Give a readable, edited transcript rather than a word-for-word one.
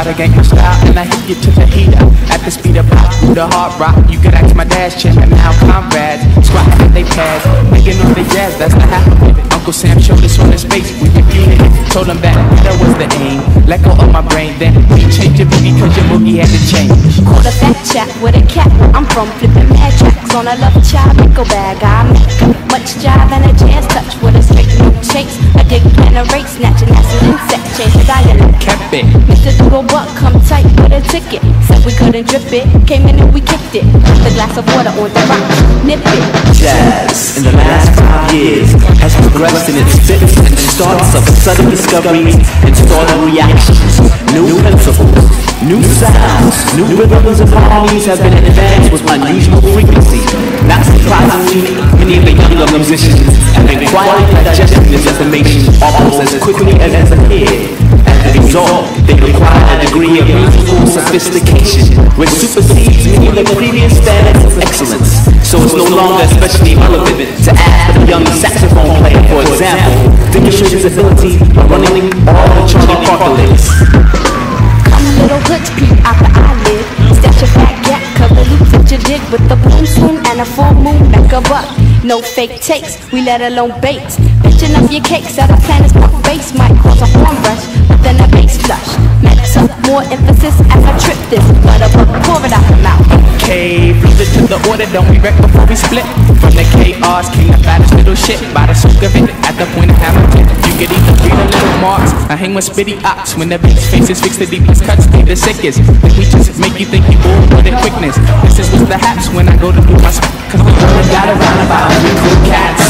to gank my style, and I hit you to the heater. At the speed of pop, through the hard rock. You could ask my dad's chin, and now comrades squatting in they pads, making on the jazz, that's the half of it. Uncle Sam showed us on his face, we reviewed it. Told him that was the aim. Let go of my brain, then we changed your boogie, cause your boogie had to change. Caught a fat chat with a cat where I'm from, flipping mad tracks on a love child pickle bag. I make up much jive and a jazz touch with a straight no chase. A dig plan a race, snatching ass and insect, change the dialect. Kept it. Mr. Dougal Buck come tight with a ticket. Said we couldn't drip it, came in and we kicked it. Put the glass of water on the rock, nip it. Jazz in the last 5 years has progressed in its fits and starts of sudden discoveries and startling reactions. New principles, new sounds, new rhythms and harmonies have been advanced with unusual frequency. Not surprisingly, many of the younger musicians have been quietly digesting this information almost as quickly as it appeared. As a result, they require a degree of musical sophistication which supersedes many of the previous standards of excellence. So it's no longer especially relevant to ask the young saxophone player, for example, demonstrate his ability of running all the Charlie Parker licks. Come little hoods peep out the eyelid. Stash a fat gap, cover loops that you dig with the boom swoon and a full moon back a buck. No fake takes, we let alone baits. Bitching up your cakes out of planets, punk bass might cause a horn brush, but then a bass flush. Max up more emphasis as I trip this, but a buck pour it out the mouth. Okay, flip it to the order, don't we wreck before we split. From the KR's king, the fattest little shit. By the soak of it, at the point of Hamilton. You could either read a little marks, I hang with spitty ox. When the beat's faces fix the deepest cuts, be the sickest. Then we just make you think you bored with the quickness. This is what's the haps when I go to do my cause we got around about 3 cool cats.